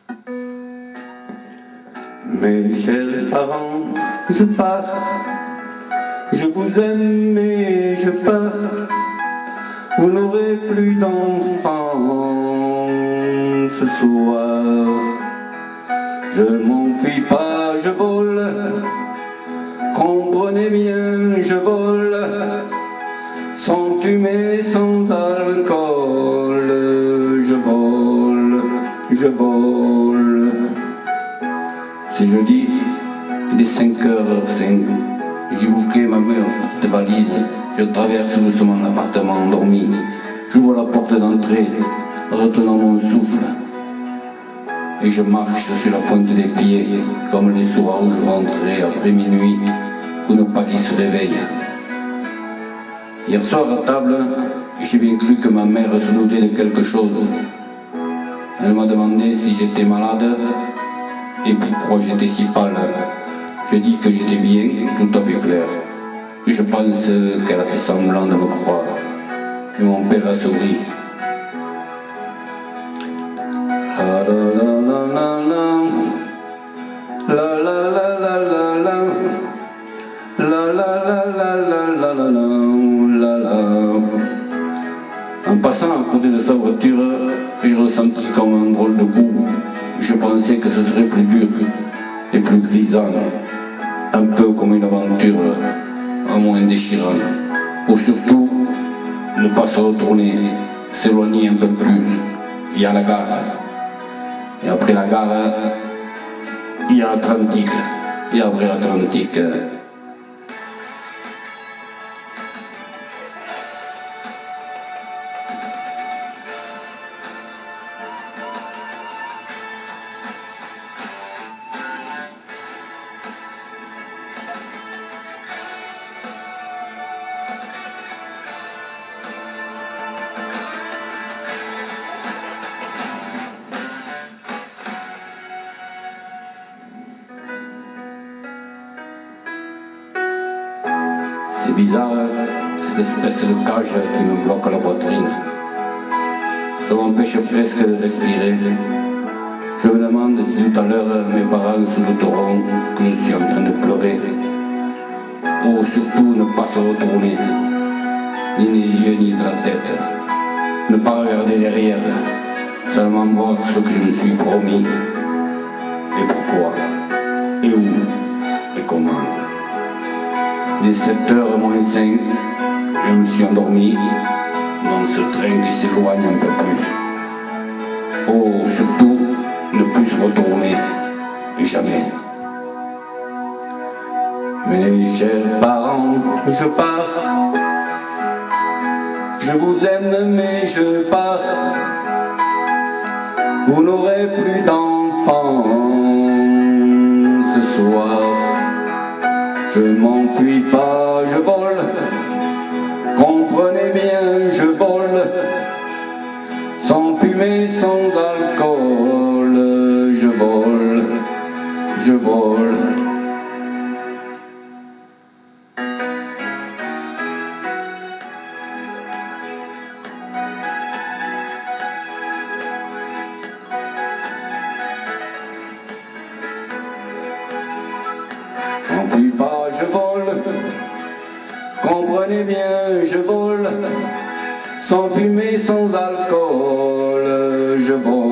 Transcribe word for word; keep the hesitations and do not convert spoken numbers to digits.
Mes chers parents, je pars, je vous aime mais je pars, vous n'aurez plus d'enfants ce soir. Je m'enfuis pas, je vole, comprenez bien, je vole, sans fumée, sans alcool, je vole, je vole. C'est jeudi, il est cinq heures cinq, j'ai bouclé ma petite valise, je traverse doucement l'appartement endormi, j'ouvre la porte d'entrée, retenant mon souffle, et je marche sur la pointe des pieds, comme les soirs où je rentrais après minuit, pour ne pas qu'ils se réveillent. Hier soir à table, j'ai bien cru que ma mère se doutait de quelque chose. Elle m'a demandé si j'étais malade, et pourquoi j'étais si pâle. J'ai dit que j'étais bien, tout à fait clair. Je pense qu'elle a fait semblant de me croire. Et mon père a souri. La la la la la la la la la la la la la la la la la. En passant à côté de sa voiture, j'ai ressenti comme un drôle de goût. Je pensais que ce serait plus dur et plus grisant, un peu comme une aventure en moins déchirante, ou surtout ne pas se retourner, s'éloigner un peu plus, il y a la gare, et après la gare, il y a l'Atlantique, et après l'Atlantique, c'est bizarre, cette espèce de cage qui me bloque la poitrine. Ça m'empêche presque de respirer. Je me demande si tout à l'heure mes parents se douteront que je suis en train de pleurer. Ou surtout ne pas se retourner, ni les yeux ni de la tête. Ne pas regarder derrière, seulement voir ce que je me suis promis. Et pourquoi, et où, et comment. Il est sept heures moins cinq, je me suis endormi dans ce train qui s'éloigne un peu plus. Oh, surtout, ne plus se retourner, et jamais. Mes chers parents, je pars, je vous aime mais je pars, vous n'aurez plus d'enfants ce soir. Je m'enfuis pas, je vole, comprenez bien, je vole, sans fumée, sans alcool, je vole, je vole. M'enfuis pas, je vole, comprenez bien, je vole, sans fumée, sans alcool, je vole.